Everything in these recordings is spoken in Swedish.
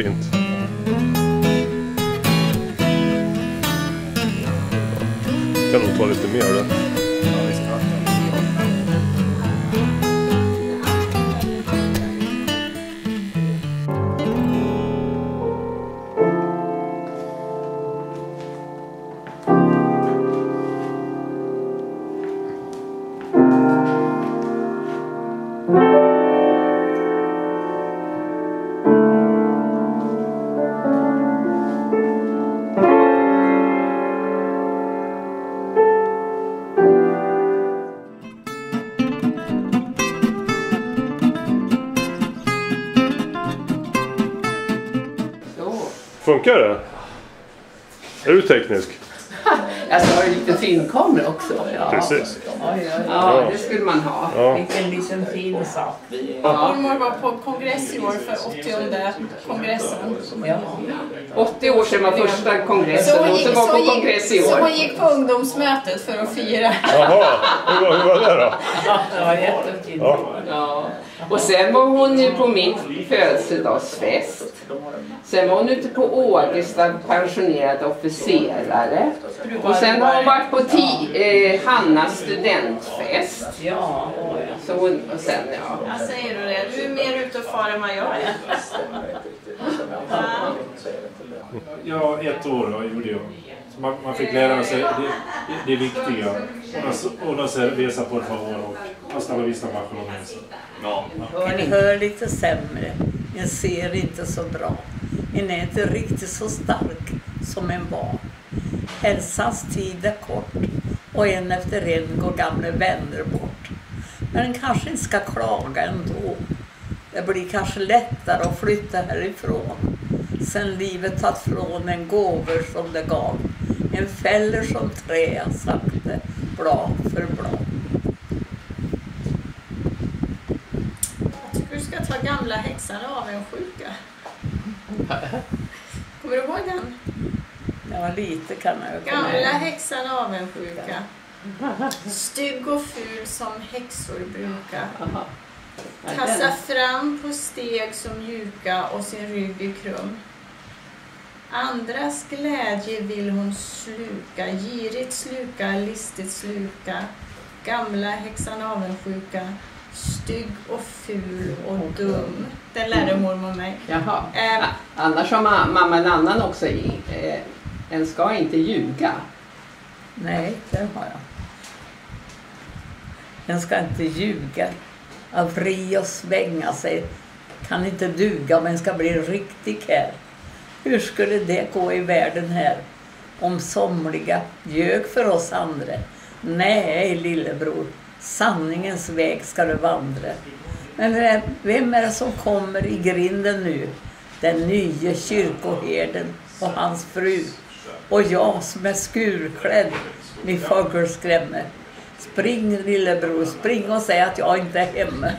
fint. Kan nog ta lite mer då. Funkar det? Är du teknisk? Alltså har du lite filmkamera också? Ja. Precis. Ja, det skulle man ha. Ja. Vilken liten fin sak. Mormor var på kongress i år för 80:e kongressen. Ja. 80 år sedan var första kongressen och så var på kongress i år. Så hon gick på ungdomsmötet för att fira. Jaha, hur var det då? Ja, det var jättefint. Ja. Och sen var hon ju på min födelsedagsfest. Sen var hon ute på Ågesta, pensionerad officerare. Och sen har hon varit på Hannas studentfest. Ja. Så hon, och sen, ja. Jag säger du det, du är mer ute och far än vad jag är. Ja, 1 år då, gjorde jag. Så man fick lära sig det viktiga. Och så resa på favor och hasta la vista bajo. Ja. Ni hör lite sämre. Ni ser inte så bra. Ni är inte riktigt så stark som en var. Hälsans tid är kort och en efter en går gamla vänner bort. Men kanske inte ska klaga ändå. Det blir kanske lättare att flytta härifrån. Sen livet tagit från en gåvor som det gav. En fäller som trä sakte, blad för blad. Du ska ta gamla häxan av en sjuka. Kommer du ihåg den? Ja, lite kan jag. Gamla häxan av en sjuka. Stygg och ful som häxor brukar. Kassa fram på steg som mjuka och sin rygg i krum. Andras glädje vill hon sluka, girigt sluka, listigt sluka. Gamla häxan avundsjuka, stygg och ful och dum. Den lärde mormor mig. Jaha. Annars har mamma en annan också i. En ska inte ljuga. Nej, det har jag. En ska inte ljuga. Av fri och svänga sig kan inte duga, men ska bli riktig här. Hur skulle det gå i världen här om somliga ljög för oss andra? Nej, lillebror, sanningens väg ska du vandra. Men vem är det som kommer i grinden nu? Den nya kyrkoherden och hans fru. Och jag som är skurklädd med fågelskrämme. Spring lillebror, spring och säg att jag inte är hemma.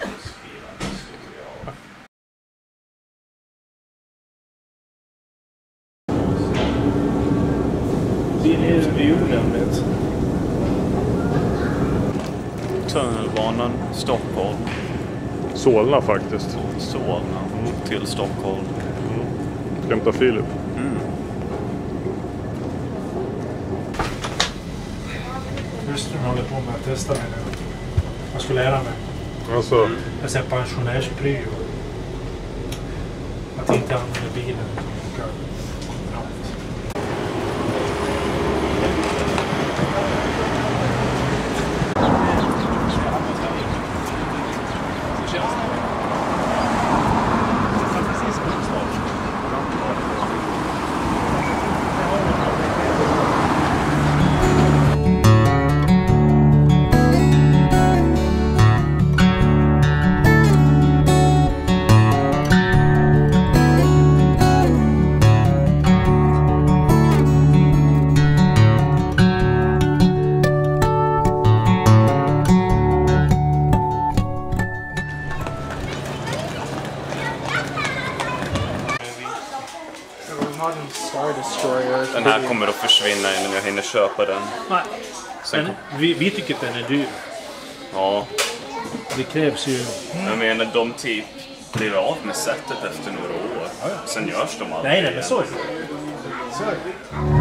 Det är ju onämligt. Tunnelbanan, Stockholm. Solna faktiskt. Solna till Stockholm. Hämta Filip. Hustrun håller på med att testa mig nu. Jag ska lära mig. Alltså. Jag ser pensionärspryo. Att inte använda bilen. Den här kommer att försvinna innan jag hinner köpa den. Nej, men vi tycker att den är dyr. Ja. Det krävs ju... Jag menar de typ blir av med sättet efter några år. Sen görs de aldrig. Nej, men så är det. Så är det.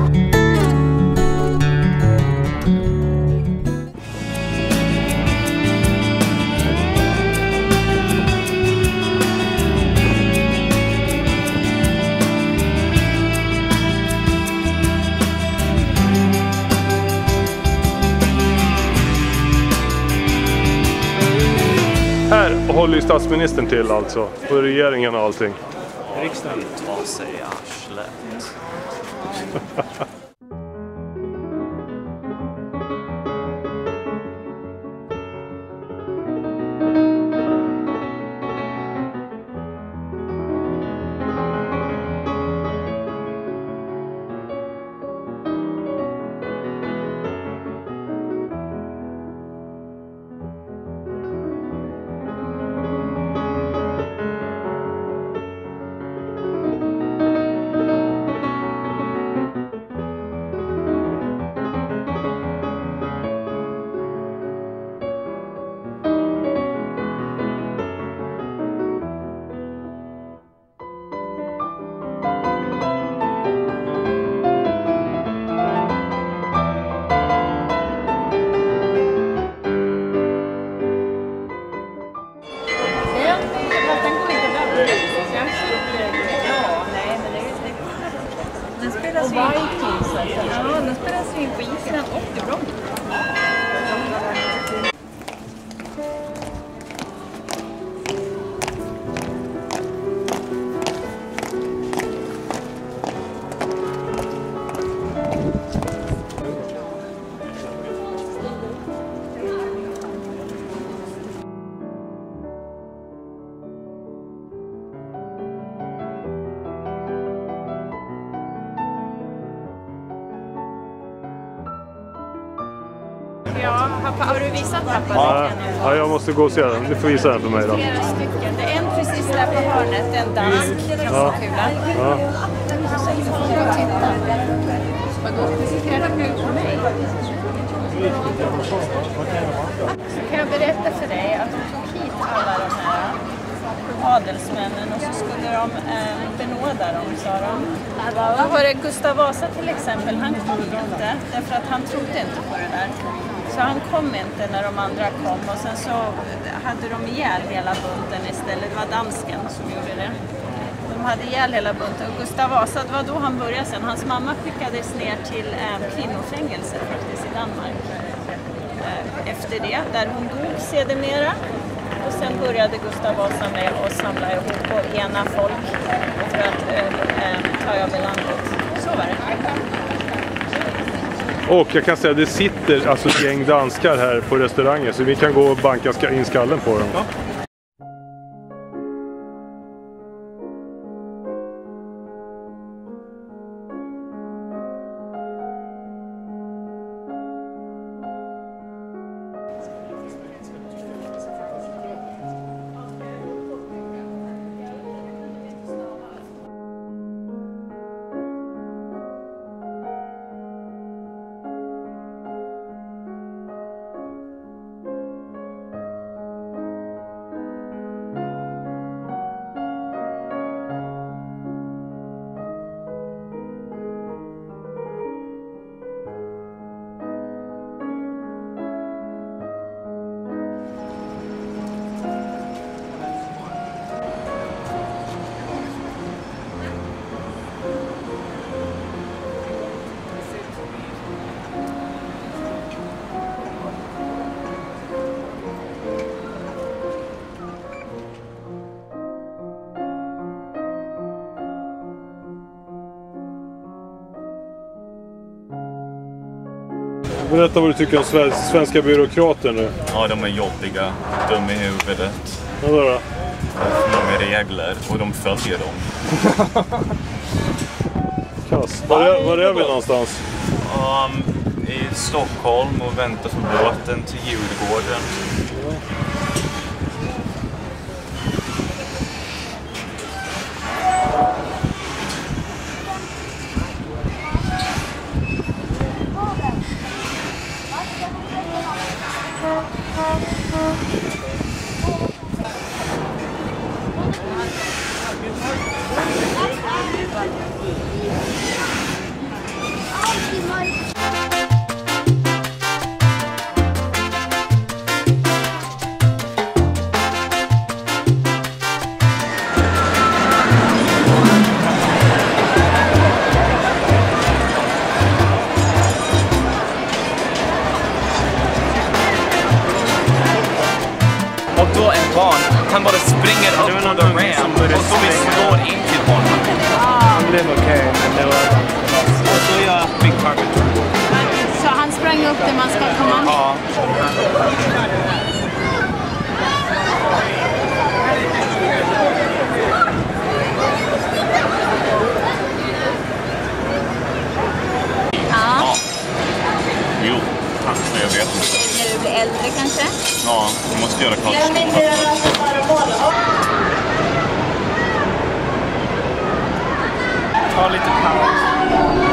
Här håller ju statsministern till alltså. Och regeringen och allting. Riksdagen. Ta sig arslet. Den spelas in på Island och i Brom. Ja, pappa, har du visat pappa? Ja, jag måste gå och se den. Du får visa den för mig då. Flera stycken. Det är en precis där på hörnet, en dansk kula. Ja. Vadå, presenterar du för mig? Så kan jag berätta för dig att de tog hit alla de här adelsmännen och så skulle de benåda dem, sa de. Då var det Gustav Vasa till exempel, han kom inte därför att han trodde inte på det där. Så han kom inte när de andra kom och sen så hade de ihjäl hela bunten istället. Det var dansken som gjorde det. De hade ihjäl hela bunten och Gustav Vasa, det var då han började sen. Hans mamma skickades ner till kvinnofängelse faktiskt i Danmark. Efter det, där hon dog sedermera. Och sen började Gustav Vasa med att samla ihop och ena folk för att ta över landet. Så var det. Och jag kan säga att det sitter alltså ett gäng danskar här på restaurangen så vi kan gå och banka in skallen på dem. Ja. Berätta vad du tycker om svenska byråkrater nu. Ja, de är jobbiga. De är i huvudet. Vad då? Det är för många regler och de följer dem. Kass. Var är vi någonstans? I Stockholm och väntar för båten till Djurgården. upp på the ramp och så vi slår in till honom. Han blev okej, men det var... Och så gör jag Big Carpet. Så han sprang upp där man ska komma ner? Ja. Ja. Jo, jag vet inte. När du blir äldre kanske? Ja, jag måste göra klart skolan. Ta lite paus.